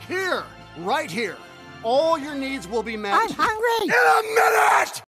Here, right here. All your needs will be met. I'm hungry! In a minute!